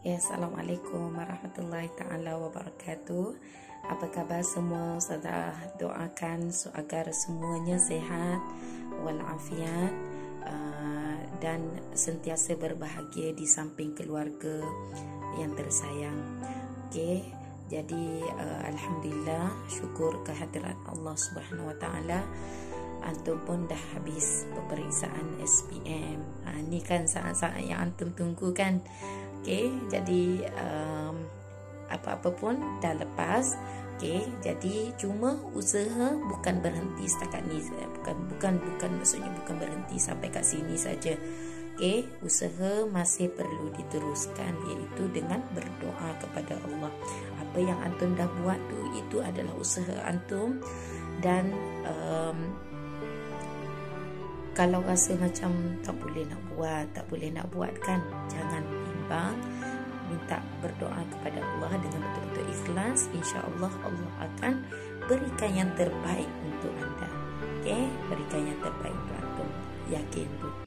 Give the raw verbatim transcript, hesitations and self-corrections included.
Ya, Assalamualaikum warahmatullahi ta'ala wabarakatuh. Apa khabar semua? Ustazah doakan agar semuanya sehat walafiat uh, dan sentiasa berbahagia di samping keluarga yang tersayang. Okey, jadi uh, alhamdulillah, syukur kehadirat Allah Subhanahu wa taala. Antum pun dah habis peperiksaan S P M. Ha, ni kan saat-saat yang antum tunggu kan. Okey, jadi um, apa-apa pun dah lepas. Okey, jadi cuma usaha bukan berhenti setakat ni. Bukan bukan bukan maksudnya bukan berhenti sampai kat sini saja. Okey, usaha masih perlu diteruskan, iaitu dengan berdoa kepada Allah. Apa yang antum dah buat tu, itu adalah usaha antum. Dan um, kalau rasa macam tak boleh nak buat, tak boleh nak buat kan, jangan bimbang, minta berdoa kepada Allah dengan betul-betul ikhlas. InsyaAllah Allah akan berikan yang terbaik untuk anda. Okay? Berikan yang terbaik untuk antum. Yakin tu.